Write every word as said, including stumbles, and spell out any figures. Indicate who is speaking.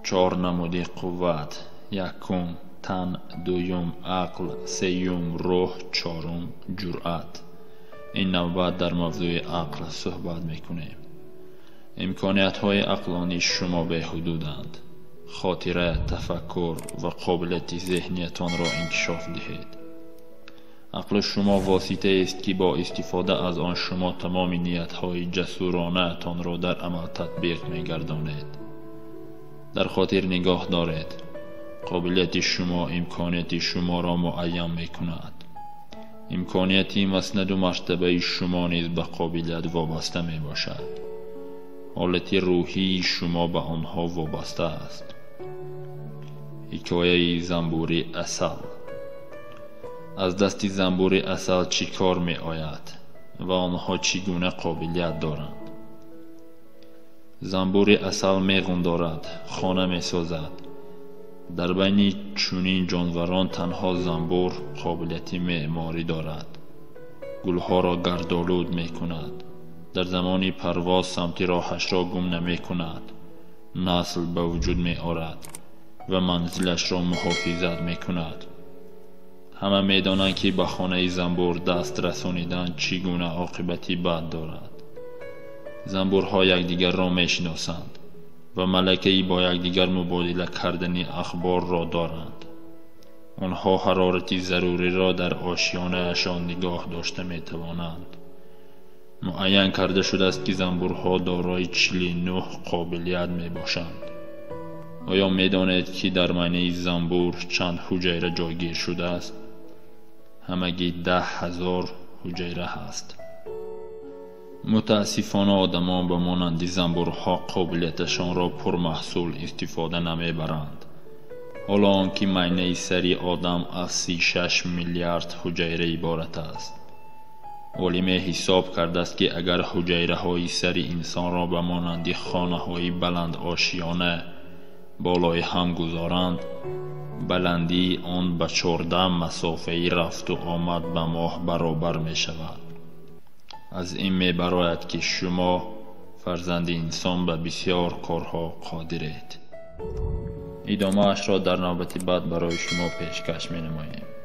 Speaker 1: چهار نمودی قوت: یکم تن، دویم عقل، سیوم روح، چهارم جرأت. این نوبت در موضوع عقل صحبت میکنیم. امکانیت های عقلانی شما به حدودند. خاطره، تفکر و قابلیت ذهنیتان را انکشاف دهید. عقل شما واسطه است که با استفاده از آن شما تمام نیت های جسورانه تان را در عمل تطبیق میگردانید. در خاطر نگاه دارید. قابلیت شما امکانیت شما را معین میکند. امکانیتی مسند و مرتبه شما نیز به قابلیت وابسته می باشد. حالت روحی شما به آنها وابسته است. حکایه زنبور عسل. از دست زنبور عسل چی کار می آید و آنها چگونه قابلیت دارند؟ زنبور عسل میغ دارد، خانه می سازد. در بین چنین جانوران تنها زنبور قابلیت معماری دارد. گلها را گردآلود می کند. در زمان پرواز سمت راهش را گم نمی کند. نسل به وجود می آورد و منزلش را محافظت می کند. همه می دانند که به خانه زنبور دست رسانیدن چگونه عاقبتی بد دارد. زنبورها یکدیگر را می شناسند و ملکه‌ای با یکدیگر مبادله کردن اخبار را دارند. آنها حرارت ضروری را در آشیانه اشان نگاه داشته می توانند. معین کرده شده است که زنبورها دارای چهل و نه قابلیت می باشند. آیا می دانید که در میان زنبور چند حجره جایگیر شده است؟ همگی ده هزار حجره هست. متاسفانه آدمان به مانند زنبورها قابلیتشان را پرمحصول استفاده نمی برند. حالا آنکه معینه سری آدم از سی و شش میلیارد حجره عبارت است. علم حساب کرده است که اگر حجره های سری انسان را به مانند خانه های بلند آشیانه بالای هم گذارند، بلندی آن به چهارده مسافه رفت و آمد به ماه برابر می شود. از این می براید که شما فرزند انسان به بسیار کارها قادرید. ادامه اش را در نوبت بعد برای شما پیشکش می نماییم.